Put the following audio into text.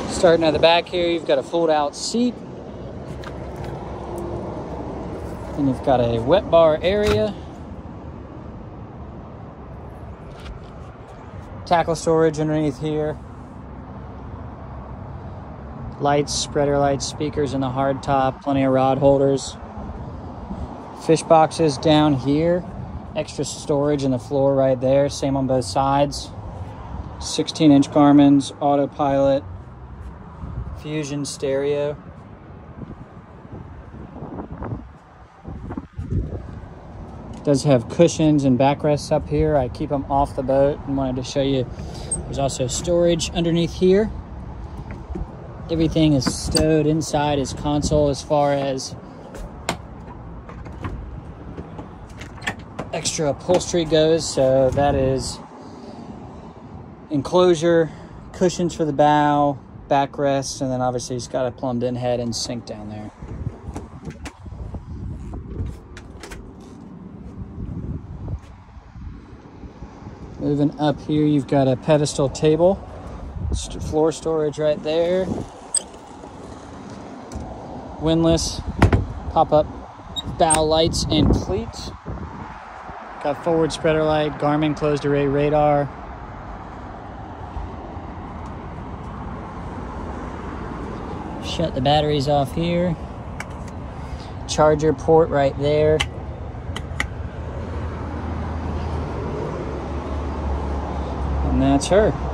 Starting at the back here, you've got a fold-out seat. And you've got a wet bar area. Tackle storage underneath here. Lights, spreader lights, speakers in the hard top, plenty of rod holders. Fish boxes down here. Extra storage in the floor right there. Same on both sides. 16-inch Garmin's, autopilot, Fusion stereo. Does have cushions and backrests up here. I keep them off the boat and wanted to show you. There's also storage underneath here. Everything is stowed inside his console as far as extra upholstery goes. So that is enclosure, cushions for the bow, backrests, and then obviously he's got a plumbed in head and sink down there. Moving up here, you've got a pedestal table, floor storage right there, windlass, pop-up bow lights and cleats. Got forward spreader light, Garmin closed array radar. Shut the batteries off here. Charger port right there. And that's her.